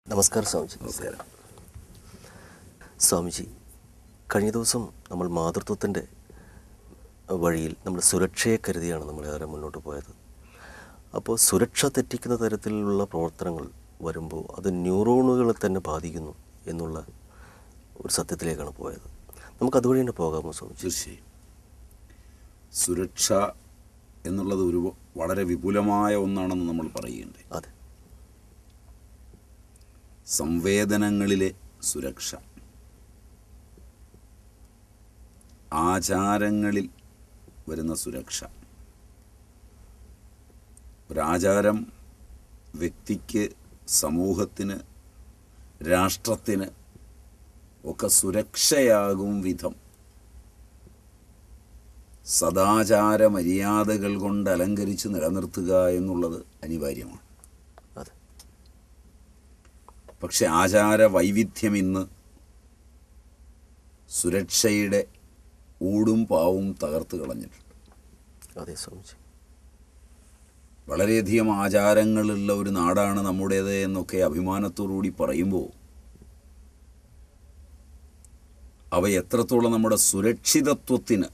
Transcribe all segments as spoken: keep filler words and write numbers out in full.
നമസ്കാരം സ്വാമിജി. നമസ്കാരം സ്വാമിജി, കഴിഞ്ഞ ദിവസം നമ്മൾ മാതൃത്വത്തിൻ്റെ വഴിയിൽ നമ്മൾ സുരക്ഷയെ കരുതിയാണ് നമ്മളേറെ മുന്നോട്ട് പോയത്. അപ്പോൾ സുരക്ഷ തെറ്റിക്കുന്ന തരത്തിലുള്ള പ്രവർത്തനങ്ങൾ വരുമ്പോൾ അത് ന്യൂറോണുകളെ തന്നെ ബാധിക്കുന്നു എന്നുള്ള ഒരു സത്യത്തിലേക്കാണ് പോയത്. നമുക്ക് അതുവഴി തന്നെ പോകാമോ സ്വാമിജി? തീർച്ചയായും. സുരക്ഷ എന്നുള്ളത് ഒരു വളരെ വിപുലമായ ഒന്നാണെന്ന് നമ്മൾ പറയുന്നുണ്ട്. അതെ. സംവേദനങ്ങളിലെ സുരക്ഷ, ആചാരങ്ങളിൽ വരുന്ന സുരക്ഷ. ഒരാചാരം വ്യക്തിക്ക്, സമൂഹത്തിന്, രാഷ്ട്രത്തിന് ഒക്കെ സുരക്ഷയാകും വിധം സദാചാര മര്യാദകൾ കൊണ്ട് അലങ്കരിച്ച് നിലനിർത്തുക എന്നുള്ളത് അനിവാര്യമാണ്. പക്ഷെ ആചാര വൈവിധ്യം ഇന്ന് സുരക്ഷയുടെ ഊടും പാവും തകർത്ത് കളഞ്ഞിട്ടുണ്ട്. അതെ സ്വാമിജി. വളരെയധികം ആചാരങ്ങളുള്ള ഒരു നാടാണ് നമ്മുടേത് എന്നൊക്കെ അഭിമാനത്തോടുകൂടി പറയുമ്പോൾ അവ എത്രത്തോളം നമ്മുടെ സുരക്ഷിതത്വത്തിന്,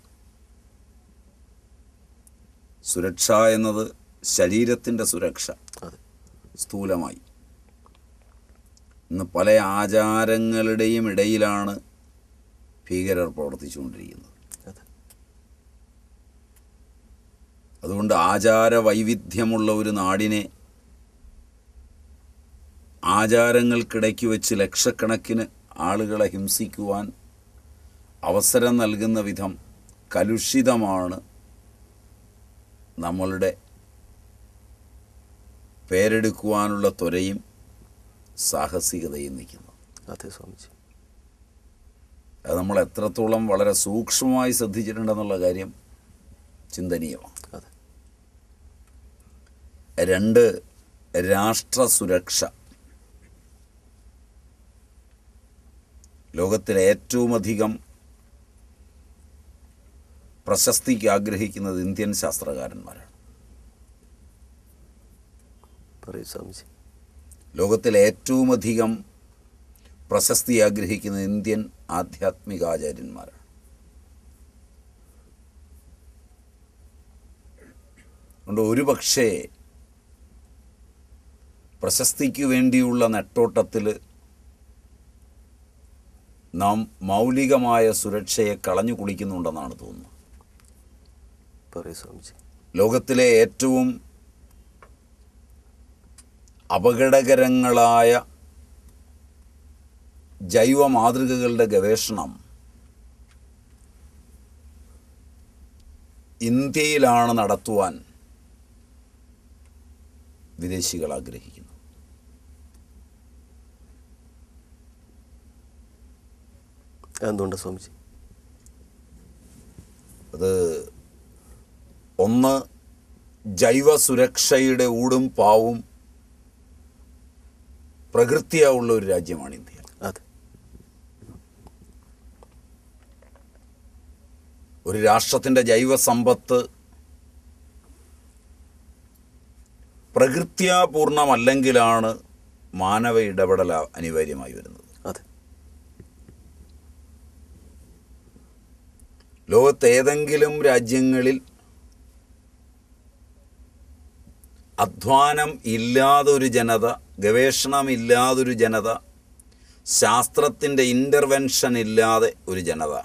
സുരക്ഷ എന്നത് ശരീരത്തിൻ്റെ സുരക്ഷ സ്ഥൂലമായി, ഇന്ന് പല ആചാരങ്ങളുടെയും ഇടയിലാണ് ഭീകരർ പ്രവർത്തിച്ചുകൊണ്ടിരിക്കുന്നത്. അതുകൊണ്ട് ആചാര വൈവിധ്യമുള്ള ഒരു നാടിനെ ആചാരങ്ങൾക്കിടയ്ക്ക് വെച്ച് ലക്ഷക്കണക്കിന് ആളുകളെ ഹിംസിക്കുവാൻ അവസരം നൽകുന്ന വിധം കലുഷിതമാണ് നമ്മളുടെ പേരെടുക്കുവാനുള്ള ത്വരയും സാഹസികതയും നിൽക്കുന്നു. അതെ സ്വാമിജി. അത് നമ്മൾ എത്രത്തോളം വളരെ സൂക്ഷ്മമായി ശ്രദ്ധിച്ചിട്ടുണ്ടെന്നുള്ള കാര്യം ചിന്തനീയമാണ്. അതെ. രണ്ട്, രാഷ്ട്ര സുരക്ഷ. ലോകത്തിലെ ഏറ്റവും അധികം പ്രശസ്തിക്ക് ആഗ്രഹിക്കുന്നത് ഇന്ത്യൻ ശാസ്ത്രകാരന്മാരാണ്. പറയൂ സ്വാമിജി. ലോകത്തിലെ ഏറ്റവും അധികം പ്രശസ്തി ആഗ്രഹിക്കുന്ന ഇന്ത്യൻ ആധ്യാത്മികാചാര്യന്മാരാണ്. അതുകൊണ്ട് ഒരു പക്ഷേ പ്രശസ്തിക്ക് വേണ്ടിയുള്ള നെട്ടോട്ടത്തിൽ നാം മൗലികമായ സുരക്ഷയെ കളഞ്ഞു കുളിക്കുന്നുണ്ടെന്നാണ് തോന്നുന്നത്. പറയൂ സ്വാമിജി. ലോകത്തിലെ ഏറ്റവും അപകടകരങ്ങളായ ജൈവ മാതൃകകളുടെ ഗവേഷണം ഇന്ത്യയിലാണ് നടത്തുവാൻ വിദേശികൾ ആഗ്രഹിക്കുന്നു. എന്തുകൊണ്ട് സ്വാമിജി? അത് ഒന്ന്, ജൈവ സുരക്ഷയുടെ ഊടും പാവും പ്രകൃതിയായുള്ള ഒരു രാജ്യമാണ് ഇന്ത്യ. അതെ. ഒരു രാഷ്ട്രത്തിൻ്റെ ജൈവ സമ്പത്ത് പ്രകൃത്യാപൂർണമല്ലെങ്കിലാണ് മാനവ ഇടപെടൽ അനിവാര്യമായി വരുന്നത്. അതെ. ലോകത്തേതെങ്കിലും രാജ്യങ്ങളിൽ അധ്വാനം ഇല്ലാതൊരു ജനത, ഗവേഷണമില്ലാതൊരു ജനത, ശാസ്ത്രത്തിൻ്റെ ഇൻ്റർവെൻഷൻ ഇല്ലാതെ ഒരു ജനത,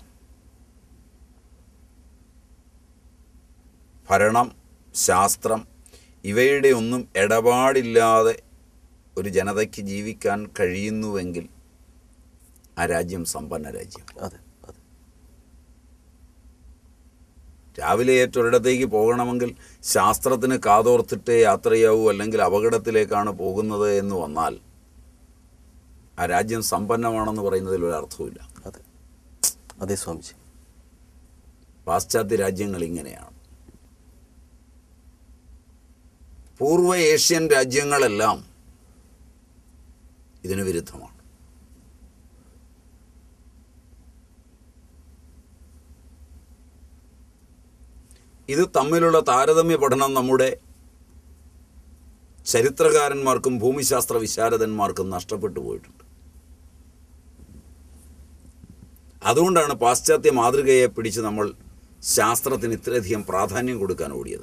ഭരണം, ശാസ്ത്രം ഇവയുടെ ഒന്നും ഇടപാടില്ലാതെ ഒരു ജനതയ്ക്ക് ജീവിക്കാൻ കഴിയുന്നുവെങ്കിൽ ആ രാജ്യം സമ്പന്ന രാജ്യം. അതെ. അതെ. രാവിലെ ഏറ്റൊരിടത്തേക്ക് പോകണമെങ്കിൽ ശാസ്ത്രത്തിന് കാതോർത്തിട്ടേ യാത്രയാവൂ, അല്ലെങ്കിൽ അപകടത്തിലേക്കാണ് പോകുന്നത് എന്ന് വന്നാൽ ആ രാജ്യം സമ്പന്നമാണെന്ന് പറയുന്നതിൽ ഒരർത്ഥവുമില്ല. അതെ. അതെ സ്വാമിജി. പാശ്ചാത്യ രാജ്യങ്ങൾ ഇങ്ങനെയാണ്. പൂർവ്വ ഏഷ്യൻ രാജ്യങ്ങളെല്ലാം ഇതിന് വിരുദ്ധമാണ്. ഇത് തമ്മിലുള്ള താരതമ്യ പഠനം നമ്മുടെ ചരിത്രകാരന്മാർക്കും ഭൂമിശാസ്ത്ര വിശാരദന്മാർക്കും നഷ്ടപ്പെട്ടു പോയിട്ടുണ്ട്. അതുകൊണ്ടാണ് പാശ്ചാത്യ മാതൃകയെ പിടിച്ച് നമ്മൾ ശാസ്ത്രത്തിന് ഇത്രയധികം പ്രാധാന്യം കൊടുക്കാൻ ഓടിയത്.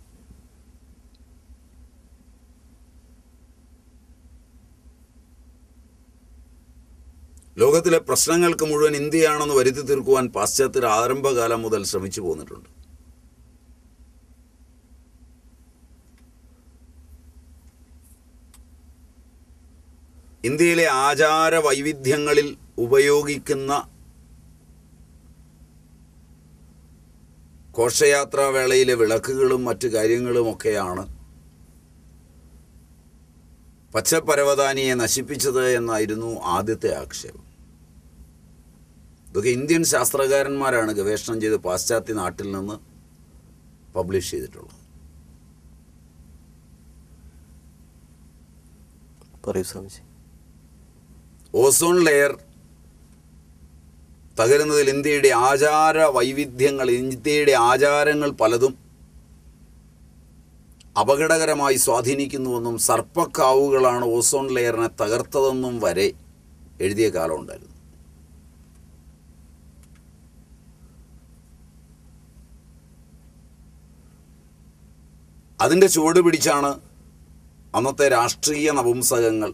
ലോകത്തിലെ പ്രശ്നങ്ങൾക്ക് മുഴുവൻ ഇന്ത്യയാണെന്ന് വരുത്തി തീർക്കുവാൻ പാശ്ചാത്യർ ആരംഭകാലം മുതൽ ശ്രമിച്ചു പോന്നിട്ടുണ്ട്. ഇന്ത്യയിലെ ആചാര വൈവിധ്യങ്ങളിൽ ഉപയോഗിക്കുന്ന ഘോഷയാത്രാവേളയിലെ വിളക്കുകളും മറ്റു കാര്യങ്ങളുമൊക്കെയാണ് പച്ചപ്പരവതാനിയെ നശിപ്പിച്ചത് എന്നായിരുന്നു ആദ്യത്തെ ആക്ഷേപം. ഇതൊക്കെ ഇന്ത്യൻ ശാസ്ത്രകാരന്മാരാണ് ഗവേഷണം ചെയ്ത് പാശ്ചാത്യ നാട്ടിൽ നിന്ന് പബ്ലിഷ് ചെയ്തിട്ടുള്ളത്. പറയൂ സ്വാമിജി. ഓസോൺ ലെയർ തകരുന്നതിൽ ഇന്ത്യയുടെ ആചാര വൈവിധ്യങ്ങൾ, ഇന്ത്യയുടെ ആചാരങ്ങൾ പലതും അപകടകരമായി സ്വാധീനിക്കുന്നുവെന്നും സർപ്പക്കാവുകളാണ് ഓസോൺ ലെയറിനെ തകർത്തതെന്നും വരെ എഴുതിയ കാലം ഉണ്ടായിരുന്നു. അതിൻ്റെ ചുവട് പിടിച്ചാണ് അന്നത്തെ രാഷ്ട്രീയ നപുംസകങ്ങൾ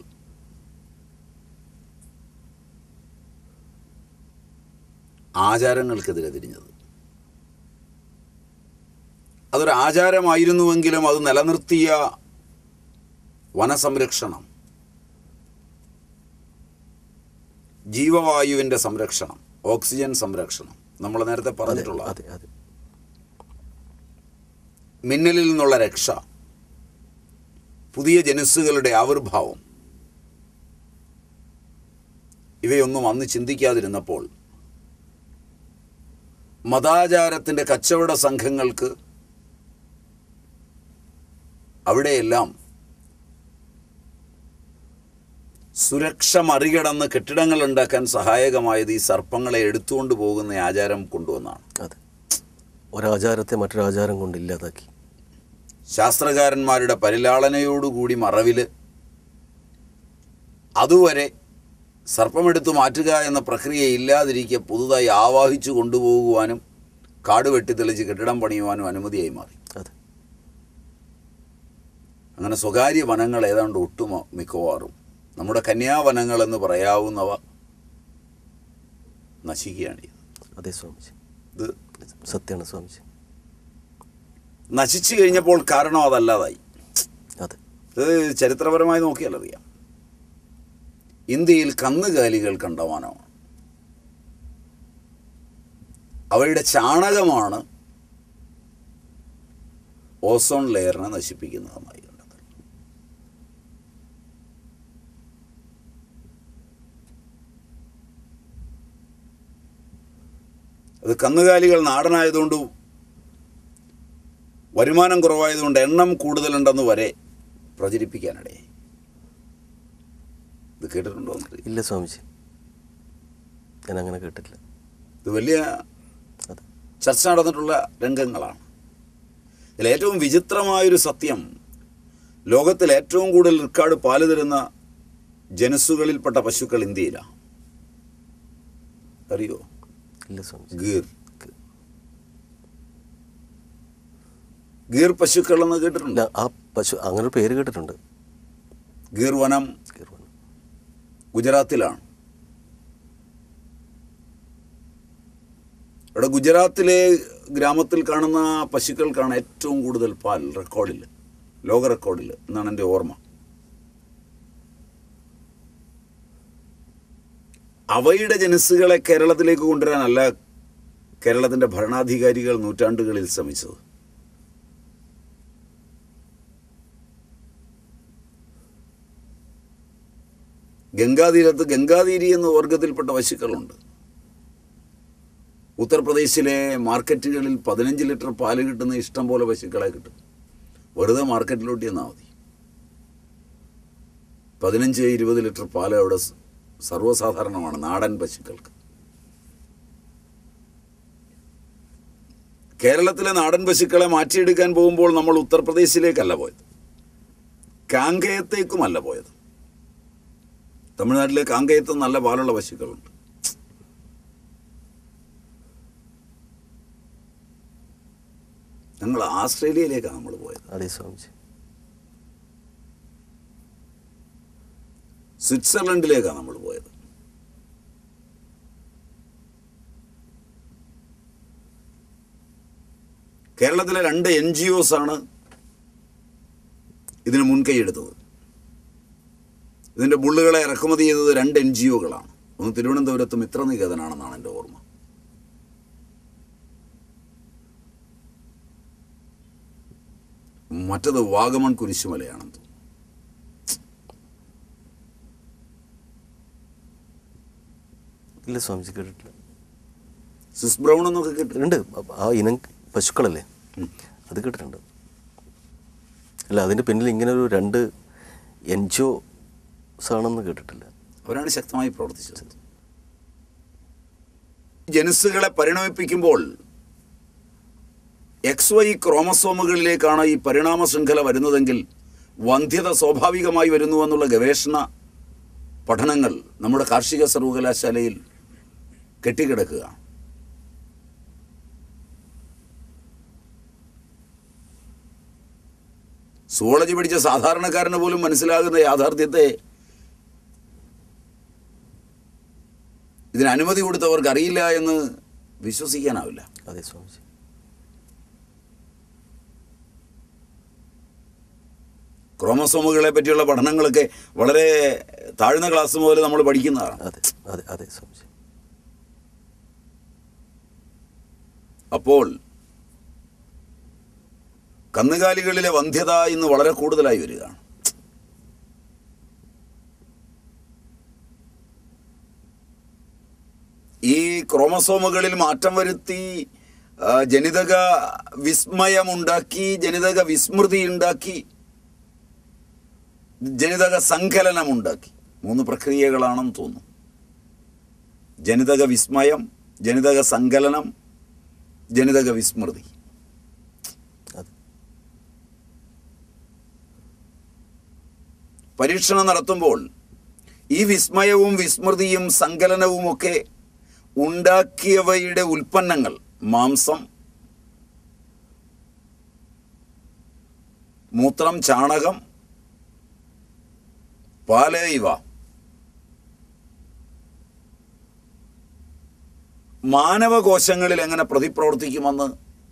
ആചാരങ്ങൾക്കെതിരെ തിരിഞ്ഞത്. അതൊരു ആചാരമായിരുന്നുവെങ്കിലും അത് നിലനിർത്തിയ വനസംരക്ഷണം, ജീവവായുവിൻ്റെ സംരക്ഷണം, ഓക്സിജൻ സംരക്ഷണം, നമ്മൾ നേരത്തെ പറഞ്ഞിട്ടുള്ള മിന്നലിൽ നിന്നുള്ള രക്ഷ, പുതിയ ജനുസ്സുകളുടെ ആവിർഭാവം, ഇവയൊന്നും അന്ന് ചിന്തിക്കാതിരുന്നപ്പോൾ മതാചാരത്തിൻ്റെ കച്ചവട സംഘങ്ങൾക്ക് അവിടെയെല്ലാം സുരക്ഷ മറികടന്ന് കെട്ടിടങ്ങൾ ഉണ്ടാക്കാൻ സഹായകമായത് ഈ സർപ്പങ്ങളെ എടുത്തുകൊണ്ട് പോകുന്ന ആചാരം കൊണ്ടുവന്നാണ്. അതെ, ഒരാചാരത്തെ മറ്റൊരാചാരം കൊണ്ട് ഇല്ലാതാക്കി. ശാസ്ത്രകാരന്മാരുടെ പരിലാളനയോടുകൂടി മറവിൽ അതുവരെ സർപ്പമെടുത്തു മാറ്റുക എന്ന പ്രക്രിയ ഇല്ലാതിരിക്കെ പുതുതായി ആവാഹിച്ചു കൊണ്ടുപോകുവാനും കാട് വെട്ടിത്തെളിച്ച് കെട്ടിടം പണിയുവാനും അനുമതിയായി മാറി. അങ്ങനെ സ്വകാര്യ വനങ്ങൾ ഏതാണ്ട് ഒട്ടും മിക്കവാറും നമ്മുടെ കന്യാവനങ്ങൾ എന്ന് പറയാവുന്നവ നശിക്കുകയാണ് ചെയ്തത്. അതെ സ്വാമിജി, ഇത് സത്യമാണ് സ്വാമിജി. നശിച്ചു കഴിഞ്ഞപ്പോൾ കാരണം അതല്ലാതായി. അതെ, ഇത് ചരിത്രപരമായി നോക്കിയാൽ അറിയാം. ഇന്ത്യയിൽ കന്നുകാലികൾ കണ്ടമാനമാണ്. അവയുടെ ചാണകമാണ് ഓസോൺ ലെയറിനെ നശിപ്പിക്കുന്നതെന്നായി കണ്ടത്. അത് കന്നുകാലികൾ നാടനായതുകൊണ്ട് വരുമാനം കുറവായതുകൊണ്ട് എണ്ണം കൂടുതലുണ്ടെന്ന് വരെ പ്രചരിപ്പിക്കാനിടയായി. ഇത് കേട്ടിട്ടുണ്ടോ? ഇല്ല സ്വാമിജി, ഞാൻ അങ്ങനെ കേട്ടിട്ടില്ല. ഇത് വലിയ ചർച്ച നടന്നിട്ടുള്ള രംഗങ്ങളാണ്. ഇതിൽ ഏറ്റവും വിചിത്രമായൊരു സത്യം, ലോകത്തിൽ ഏറ്റവും കൂടുതൽ റിക്കാർഡ് പാല് തരുന്ന ജനുസ്സുകളിൽപ്പെട്ട പശുക്കൾ ഇന്ത്യയിലാണ്. അറിയോ? ഇല്ല സ്വാമിജി. ഗീർ ഗീർ പശുക്കൾ എന്ന് കേട്ടിട്ടുണ്ട്? ആ പശു അങ്ങനെ പേര് കേട്ടിട്ടുണ്ട്. ഗീർ വനം ഗുജറാത്തിലാണ്. ഇവിടെ ഗുജറാത്തിലെ ഗ്രാമത്തിൽ കാണുന്ന പശുക്കൾക്കാണ് ഏറ്റവും കൂടുതൽ പാൽ റെക്കോർഡിൽ, ലോക റെക്കോർഡിൽ എന്നാണ് എൻ്റെ ഓർമ്മ. അവയുടെ ജനുസ്സുകളെ കേരളത്തിലേക്ക് കൊണ്ടുവരാനല്ല കേരളത്തിൻ്റെ ഭരണാധികാരികൾ നൂറ്റാണ്ടുകളിൽ ശ്രമിച്ചത്. ഗംഗാതീരത്ത് ഗംഗാതീരി എന്ന വർഗത്തിൽപ്പെട്ട പശുക്കളുണ്ട്. ഉത്തർപ്രദേശിലെ മാർക്കറ്റുകളിൽ പതിനഞ്ച് ലിറ്റർ പാല് കിട്ടുന്ന ഇഷ്ടം പോലെ പശുക്കളെ കിട്ടും. വെറുതെ മാർക്കറ്റിലോട്ട് ചെന്നാൽ മതി. പതിനഞ്ച് ഇരുപത് ലിറ്റർ പാല് അവിടെ സർവ്വസാധാരണമാണ് നാടൻ പശുക്കൾക്ക്. കേരളത്തിലെ നാടൻ പശുക്കളെ മാറ്റിയെടുക്കാൻ പോകുമ്പോൾ നമ്മൾ ഉത്തർപ്രദേശിലേക്കല്ല പോയത്, കാങ്കയത്തേക്കുമല്ല പോയത്. തമിഴ്നാട്ടിലെ കാങ്കയത്ത് നല്ല പാലുള്ള പശുക്കളുണ്ട്. ഞങ്ങൾ ആസ്ട്രേലിയയിലേക്കാണ് നമ്മൾ പോയത്. അതെ സ്വാമിജി. സ്വിറ്റ്സർലൻഡിലേക്കാണ് നമ്മൾ പോയത്. കേരളത്തിലെ രണ്ട് എൻ ജി ഒസ് ആണ് ഇതിന് മുൻകൈയെടുത്തത്. ഇതിൻ്റെ ബുള്ളുകളെ ഇറക്കുമതി ചെയ്തത് രണ്ട് എൻ ജി ഒകളാണ്. ഒന്ന് തിരുവനന്തപുരത്ത് മിത്രനികേതനാണെന്നാണ് എൻ്റെ ഓർമ്മ. മറ്റത് വാഗമൺ കുരിശുമലയാണെന്ന് തോന്നുന്നു. ഇല്ല സ്വാമിജി, കേട്ടിട്ടില്ല. സ്വിസ് ബ്രൗൺ എന്നൊക്കെ കേട്ടിട്ടുണ്ട്. ആ ഇനം പശുക്കളല്ലേ, അത് കേട്ടിട്ടുണ്ട്. അല്ല, അതിൻ്റെ പിന്നിൽ ഇങ്ങനെ ഒരു രണ്ട് എൻ ജി ഒസ് ആണെന്ന് കേട്ടിട്ടില്ല. അവരാണ് ശക്തമായി പ്രവർത്തിച്ചത്. ജനുസുകളെ പരിണമിപ്പിക്കുമ്പോൾ എക്സ് വൈ ക്രോമസോമുകളിലേക്കാണ് ഈ പരിണാമ ശൃംഖല വരുന്നതെങ്കിൽ വന്ധ്യത സ്വാഭാവികമായി വരുന്നു എന്നുള്ള ഗവേഷണ പഠനങ്ങൾ നമ്മുടെ കാർഷിക സർവകലാശാലയിൽ കെട്ടിക്കിടക്കുക. സുവോളജി പഠിച്ച സാധാരണക്കാരന് പോലും മനസ്സിലാകുന്ന യാഥാർത്ഥ്യത്തെ ഇതിന് അനുമതി കൊടുത്തവർക്ക് അറിയില്ല എന്ന് വിശ്വസിക്കാനാവില്ല. അതെ സ്വാമിജി. ക്രോമസോമുകളെ പറ്റിയുള്ള പഠനങ്ങളൊക്കെ വളരെ താഴ്ന്ന ക്ലാസ് മുതൽ നമ്മൾ പഠിക്കുന്നതാണ്. അതെ അതെ അതെ സ്വാമിജി. അപ്പോൾ കന്നുകാലികളിലെ വന്ധ്യത ഇന്ന് വളരെ കൂടുതലായി വരികയാണ്. ഈ ക്രോമസോമുകളിൽ മാറ്റം വരുത്തി ജനിതക വിസ്മയമുണ്ടാക്കി, ജനിതക വിസ്മൃതി ഉണ്ടാക്കി, ജനിതക സങ്കലനമുണ്ടാക്കി. മൂന്ന് പ്രക്രിയകളാണെന്ന് തോന്നുന്നു. ജനിതക വിസ്മയം, ജനിതക സങ്കലനം, ജനിതക വിസ്മൃതി. പരീക്ഷണം നടത്തുമ്പോൾ ഈ വിസ്മയവും വിസ്മൃതിയും സങ്കലനവുമൊക്കെ ഉണ്ടാക്കിയവയുടെ ഉൽപ്പന്നങ്ങൾ, മാംസം, മൂത്രം, ചാണകം, പാല്, ഇവ മാനവകോശങ്ങളിൽ എങ്ങനെ പ്രതിപ്രവർത്തിക്കുമെന്ന്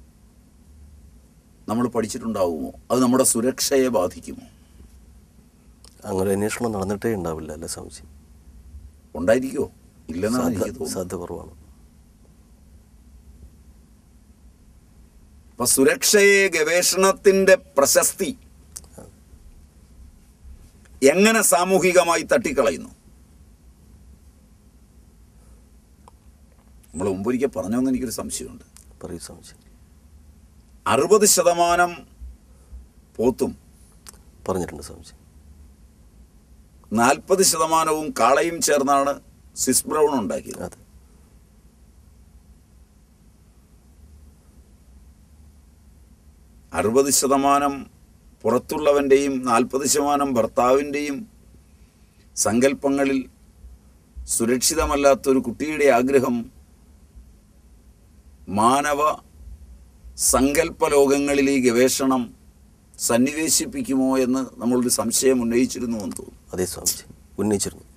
നമ്മൾ പഠിച്ചിട്ടുണ്ടാവുമോ? അത് നമ്മുടെ സുരക്ഷയെ ബാധിക്കുമോ? അങ്ങനെ അന്വേഷണം നടന്നിട്ടേ ഉണ്ടാവില്ല അല്ലേ സ്വാമിജി? ഉണ്ടായിരിക്കുമോ? ഇല്ലെന്നാണ് എനിക്ക് തോന്നുന്നത്. സാധ്യത കുറവാണ്. അപ്പൊ സുരക്ഷയെ, ഗവേഷണത്തിന്റെ പ്രശസ്തി എങ്ങനെ സാമൂഹികമായി തട്ടിക്കളയുന്നു? നമ്മൾ മുമ്പൊരിക്കൽ പറഞ്ഞോന്ന് എനിക്കൊരു സംശയമുണ്ട്. പറയൂ സ്വാമിജി. അറുപത് ശതമാനം പോത്തും പറഞ്ഞിട്ടുണ്ട് സ്വാമിജി. നാൽപ്പത് ശതമാനവും കാളയും ചേർന്നാണ് സ്വിസ് ബ്രൗൺ ഉണ്ടാക്കിയത്. അതെ. അറുപത് ശതമാനം പുറത്തുള്ളവൻ്റെയും നാൽപ്പത് ശതമാനം ഭർത്താവിൻ്റെയും സങ്കല്പങ്ങളിൽ സുരക്ഷിതമല്ലാത്തൊരു കുട്ടിയുടെ ആഗ്രഹം മാനവ സങ്കല്പ ലോകങ്ങളിൽ ഈ ഗവേഷണം സന്നിവേശിപ്പിക്കുമോ എന്ന് നമ്മളൊരു സംശയം ഉന്നയിച്ചിരുന്നു എന്ന് തോന്നുന്നു. അതെ സ്വാമിജി, ഉന്നയിച്ചിരുന്നു.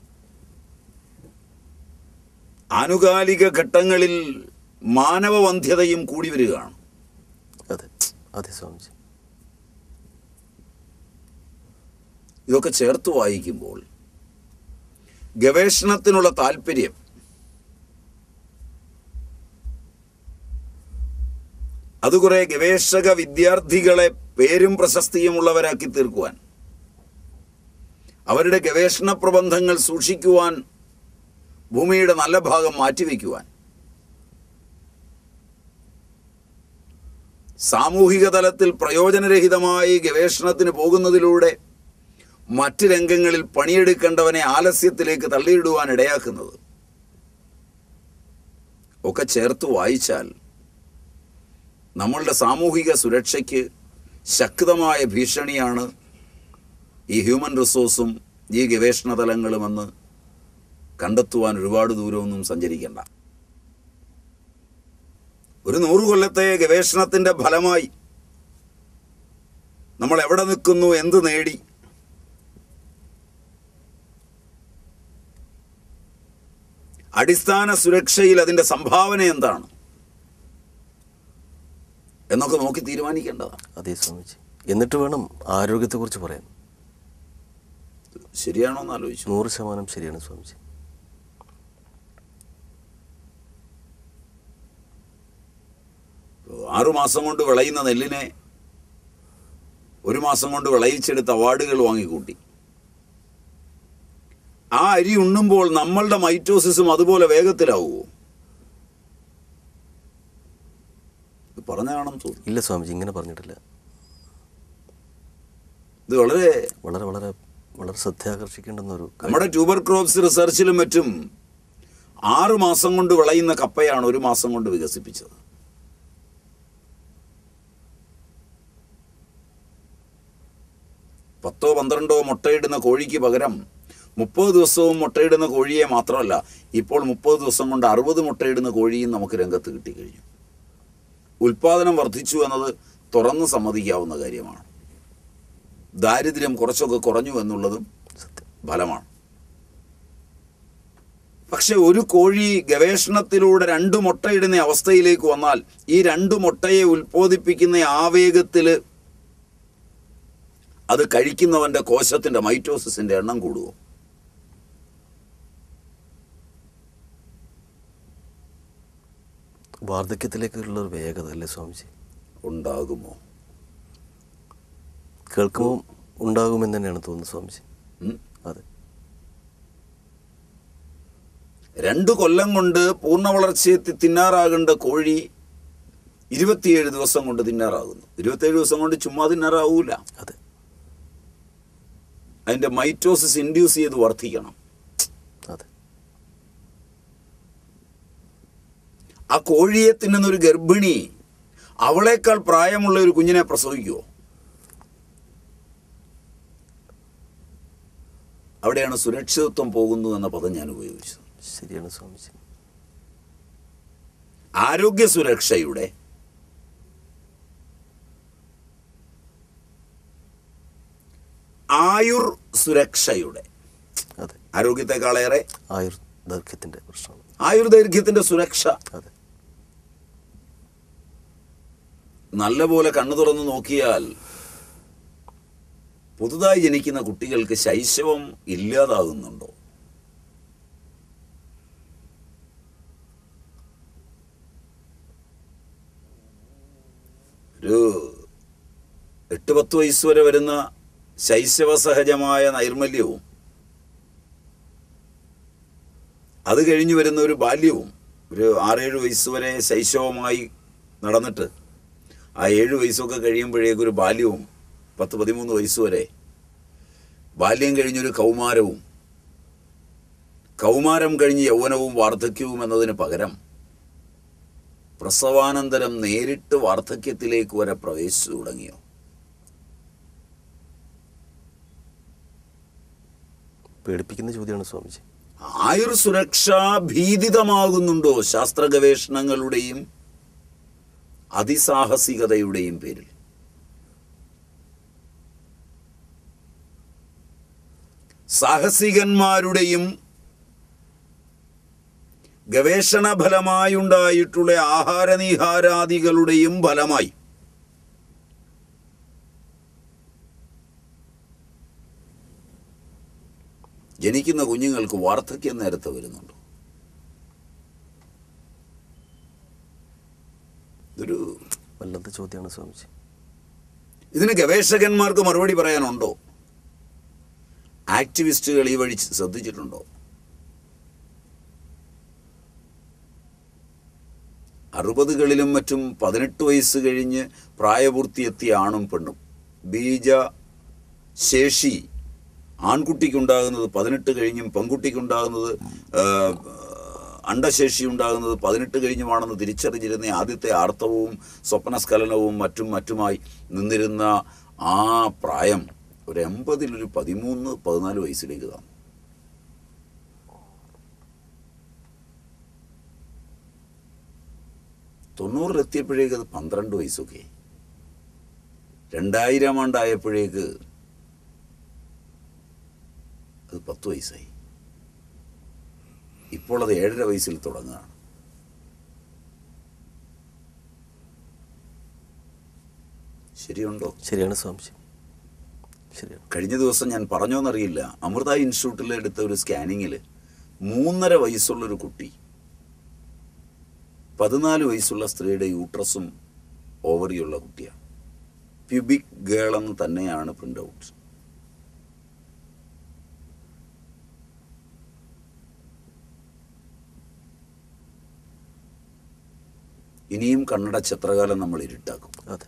ആനുകാലിക ഘട്ടങ്ങളിൽ മാനവവന്ധ്യതയും കൂടി വരികയാണ്. അതെ അതെ സ്വാമിജി. ഇതൊക്കെ ചേർത്ത് വായിക്കുമ്പോൾ ഗവേഷണത്തിനുള്ള താല്പര്യം അത് കുറെ ഗവേഷക വിദ്യാർത്ഥികളെ പേരും പ്രശസ്തിയുമുള്ളവരാക്കി തീർക്കുവാൻ, അവരുടെ ഗവേഷണ പ്രബന്ധങ്ങൾ സൂക്ഷിക്കുവാൻ, ഭൂമിയുടെ നല്ല ഭാഗം മാറ്റിവെക്കുവാൻ, സാമൂഹിക തലത്തിൽ പ്രയോജനരഹിതമായി ഗവേഷണത്തിന് പോകുന്നതിലൂടെ മറ്റ് രംഗങ്ങളിൽ പണിയെടുക്കേണ്ടവനെ ആലസ്യത്തിലേക്ക് തള്ളിയിടുവാൻ ഇടയാക്കുന്നത് ഒക്കെ ചേർത്ത് വായിച്ചാൽ നമ്മളുടെ സാമൂഹിക സുരക്ഷയ്ക്ക് ശക്തമായ ഭീഷണിയാണ് ഈ ഹ്യൂമൻ റിസോഴ്സും ഈ ഗവേഷണ തലങ്ങളുമെന്ന് കണ്ടെത്തുവാൻ ഒരുപാട് ദൂരമൊന്നും സഞ്ചരിക്കേണ്ട. ഒരു നൂറു കൊല്ലത്തെ ഗവേഷണത്തിൻ്റെ ഫലമായി നമ്മൾ എവിടെ നിൽക്കുന്നു, എന്ത് നേടി, അടിസ്ഥാന സുരക്ഷയിൽ അതിൻ്റെ സംഭാവന എന്താണ് എന്നൊക്കെ നോക്കി തീരുമാനിക്കേണ്ടതാണ്. അതേ സ്വാമിജി. എന്നിട്ട് വേണം ആരോഗ്യത്തെക്കുറിച്ച് പറയാൻ. ശരിയാണോ എന്ന് ആലോചിച്ചു. നൂറ് ശതമാനം ശരിയാണ് സ്വാമിജി. ആറുമാസം കൊണ്ട് വിളയുന്ന നെല്ലിനെ ഒരു മാസം കൊണ്ട് വിളയിച്ചെടുത്ത് അവാർഡുകൾ വാങ്ങിക്കൂട്ടി. ആ അരി ഉണ്ണുമ്പോൾ നമ്മളുടെ മൈറ്റോസിസും അതുപോലെ വേഗത്തിലാവുമോ? പറഞ്ഞാണെന്ന് തോന്നുന്നു. ഇല്ല സ്വാമിജി, ഇങ്ങനെ പറഞ്ഞിട്ടില്ല. ഇത് വളരെ വളരെ വളരെ വളരെ ശ്രദ്ധയാകർഷിക്കേണ്ടുന്ന ഒരു നമ്മുടെ ട്യൂബർ ക്രോപ്സ് റിസർച്ചിലും മറ്റും ആറു മാസം കൊണ്ട് വിളയുന്ന കപ്പയാണ് ഒരു മാസം കൊണ്ട് വികസിപ്പിച്ചത്. പത്തോ പന്ത്രണ്ടോ മുട്ടയിടുന്ന കോഴിക്ക് പകരം മുപ്പത് ദിവസവും മുട്ടയിടുന്ന കോഴിയെ മാത്രമല്ല, ഇപ്പോൾ മുപ്പത് ദിവസം കൊണ്ട് അറുപത് മുട്ടയിടുന്ന കോഴിയും നമുക്ക് രംഗത്ത് കിട്ടിക്കഴിഞ്ഞു. ഉൽപാദനം വർദ്ധിച്ചു എന്നത് തുറന്ന് സമ്മതിക്കാവുന്ന കാര്യമാണ്. ദാരിദ്ര്യം കുറച്ചൊക്കെ കുറഞ്ഞു എന്നുള്ളതും ഫലമാണ്. പക്ഷെ ഒരു കോഴി ഗവേഷണത്തിലൂടെ രണ്ട് മുട്ടയിടുന്ന അവസ്ഥയിലേക്ക് വന്നാൽ ഈ രണ്ട് മുട്ടയെ ഉൽപ്പാദിപ്പിക്കുന്ന ആവേഗത്തിൽ അത് കഴിക്കുന്നവൻ്റെ കോശത്തിൻ്റെ മൈറ്റോസിസിൻ്റെ എണ്ണം കൂടുമോ? വാർദ്ധക്യത്തിലേക്കുള്ള ഒരു വേഗത അല്ലേ സ്വാമിജി ഉണ്ടാകുമോ? കേൾക്കുമ്പോൾ ഉണ്ടാകുമെന്ന് തന്നെയാണ് തോന്നുന്നത് സ്വാമിജി. അതെ. രണ്ടു കൊല്ലം കൊണ്ട് പൂർണ്ണ വളർച്ചയെത്തി തിന്നാറാകേണ്ട കോഴി ഇരുപത്തിയേഴ് ദിവസം കൊണ്ട് തിന്നാറാകുന്നു. ഇരുപത്തിയേഴ് ദിവസം കൊണ്ട് ചുമ്മാ തിന്നാറാവൂല. അതെ. അതിൻ്റെ മൈറ്റോസിസ് ഇൻഡ്യൂസ് ചെയ്ത് വർദ്ധിക്കണം. അതെ. ആ കോഴിയെ തിന്നുന്ന ഒരു ഗർഭിണി അവളേക്കാൾ പ്രായമുള്ള ഒരു കുഞ്ഞിനെ പ്രസവിക്കുമോ? അവിടെയാണ് സുരക്ഷിതത്വം പോകുന്നു എന്ന പദം ഞാൻ ഉപയോഗിച്ചത്. ശരിയാണ് സ്വാമിജി. ആരോഗ്യ സുരക്ഷയുടെ ആയുർ സുരക്ഷയുടെ അതെ ആരോഗ്യത്തെക്കാളേറെ ആയുർ ദൈർഘ്യത്തിൻ്റെ പ്രശ്നമാണ്. ആയുർദൈർഘ്യത്തിന്റെ സുരക്ഷ. അതെ. നല്ലപോലെ കണ്ണു തുറന്ന് നോക്കിയാൽ പുതുതായി ജനിക്കുന്ന കുട്ടികൾക്ക് ശൈശവം ഇല്ലാതാകുന്നുണ്ടോ? ഒരു എട്ട് പത്ത് വയസ്സ് വരെ വരുന്ന ശൈശവ സഹജമായ നൈർമല്യവും അത് കഴിഞ്ഞു വരുന്ന ഒരു ബാല്യവും, ഒരു ആറേഴ് വയസ്സ് വരെ ശൈശവമായി നടന്നിട്ട് ആ ഏഴ് വയസ്സൊക്കെ കഴിയുമ്പോഴേക്കും ഒരു ബാല്യവും, പത്ത് പതിമൂന്ന് വയസ്സ് വരെ ബാല്യം കഴിഞ്ഞൊരു കൗമാരവും, കൗമാരം കഴിഞ്ഞ് യൗവനവും വാർദ്ധക്യവും എന്നതിന് പകരം പ്രസവാനന്തരം നേരിട്ട് വാർദ്ധക്യത്തിലേക്ക് വരെ പ്രവേശിച്ചു തുടങ്ങിയോ? പേടിപ്പിക്കുന്ന ചോദ്യമാണ് സ്വാമിജി. ആയുർ സുരക്ഷ ഭീതിതമാകുന്നുണ്ടോ ശാസ്ത്ര ഗവേഷണങ്ങളുടെയും അതിസാഹസികതയുടെയും പേരിൽ? സാഹസികന്മാരുടെയും ഗവേഷണ ഫലമായുണ്ടായിട്ടുള്ള ആഹാരനിഹാരാദികളുടെയും ഫലമായി ജനിക്കുന്ന കുഞ്ഞുങ്ങൾക്ക് വാർദ്ധക്യം നേരത്തെ വരുന്നുണ്ടോ? ഇതൊരു വല്ലാത്ത ചോദ്യമാണ് സ്വാമിജി. ഇതിന് ഗവേഷകന്മാർക്ക് മറുപടി പറയാനുണ്ടോ? ആക്ടിവിസ്റ്റുകൾ ഈ വഴി ശ്രദ്ധിച്ചിട്ടുണ്ടോ? അറുപതുകളിലും മറ്റും പതിനെട്ട് വയസ്സ് കഴിഞ്ഞ് പ്രായപൂർത്തിയെത്തിയ ആണും പെണ്ണും, ബീജ ശേഷി ആൺകുട്ടിക്കുണ്ടാകുന്നത് പതിനെട്ട് കഴിഞ്ഞും പെൺകുട്ടിക്കുണ്ടാകുന്നത് അണ്ടശേഷി ഉണ്ടാകുന്നത് പതിനെട്ട് കഴിഞ്ഞുമാണെന്ന് തിരിച്ചറിഞ്ഞിരുന്ന ആദ്യത്തെ ആർത്തവവും സ്വപ്നസ്ഖലനവും മറ്റും മറ്റുമായി നിന്നിരുന്ന ആ പ്രായം ഒരു എൺപതിലൊരു പതിമൂന്ന് പതിനാല് വയസ്സിലേക്ക് താന്നു. തൊണ്ണൂറിലെത്തിയപ്പോഴേക്ക് അത് പന്ത്രണ്ട് വയസ്സൊക്കെ. രണ്ടായിരം ആണ്ടായപ്പോഴേക്ക് അത് പത്ത് വയസ്സായി. ഇപ്പോൾ അത് ഏഴര വയസ്സിൽ തുടങ്ങുകയാണ്. ശരിയുണ്ടോ? ശരിയാണ് സ്വാമിജി, ശരിയാണ്. കഴിഞ്ഞ ദിവസം ഞാൻ പറഞ്ഞോന്നറിയില്ല, അമൃത ഇൻസ്റ്റിറ്റ്യൂട്ടിൽ എടുത്ത ഒരു സ്കാനിങ്ങിൽ മൂന്നര വയസ്സുള്ളൊരു കുട്ടി പതിനാല് വയസ്സുള്ള സ്ത്രീയുടെ യൂട്രസും ഓവറിയുള്ള കുട്ടിയാണ്. പ്യൂബിക് ഗേൾ എന്ന് തന്നെയാണ് പ്രിന്റ് ഔട്ട്. ഇനിയും കണ്ണടച്ച് എത്ര കാലം നമ്മൾ ഇരുട്ടാക്കും? അതെ.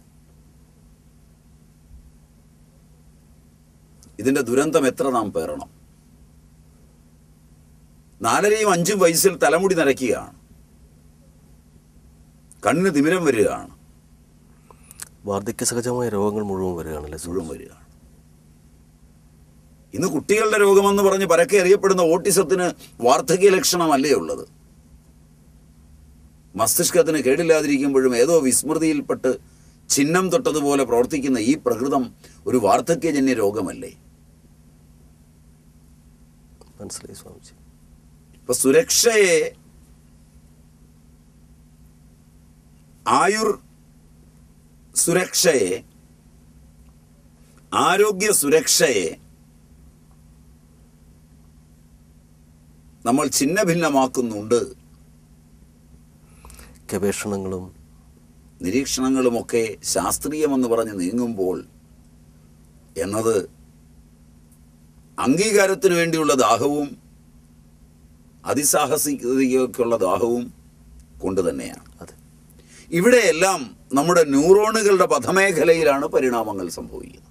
ഇതിന്റെ ദുരന്തം എത്ര നാം പേറണം? നാലരയും അഞ്ചും വയസ്സിൽ തലമുടി നരയ്ക്കുകയാണ്, കണ്ണിന് തിമിരം വരികയാണ്, വാർദ്ധക്യ സഹജമായ രോഗങ്ങൾ മുഴുവൻ വരികയാണല്ലേ? മുഴുവൻ വരികയാണ്. ഇന്ന് കുട്ടികളുടെ രോഗമെന്ന് പറഞ്ഞ് പരക്കെ അറിയപ്പെടുന്ന ഓട്ടിസത്തിന് വാർദ്ധക്യ ലക്ഷണമല്ലേ ഉള്ളത്. മസ്തിഷ്കത്തിന് കേടില്ലാതിരിക്കുമ്പോഴും ഏതോ വിസ്മൃതിയിൽപ്പെട്ട് ചിഹ്നം തൊട്ടതുപോലെ പ്രവർത്തിക്കുന്ന ഈ പ്രകൃതം ഒരു വാർദ്ധക്യജന്യ രോഗമല്ലേ? മനസ്സിലായി സ്വാമിജി. ഇപ്പൊ സുരക്ഷയെ, ആയുർ സുരക്ഷയെ, ആരോഗ്യ സുരക്ഷയെ നമ്മൾ ഛിന്ന ഭിന്നമാക്കുന്നുണ്ട്. ഗവേഷണങ്ങളും നിരീക്ഷണങ്ങളുമൊക്കെ ശാസ്ത്രീയമെന്ന് പറഞ്ഞ് നീങ്ങുമ്പോൾ എന്നത് അംഗീകാരത്തിന് വേണ്ടിയുള്ള ദാഹവും അതിസാഹസികതയ്ക്കുള്ള ദാഹവും കൊണ്ട് തന്നെയാണ്. അതെ. ഇവിടെയെല്ലാം നമ്മുടെ ന്യൂറോണുകളുടെ പഥമേഖലയിലാണ് പരിണാമങ്ങൾ സംഭവിക്കുന്നത്.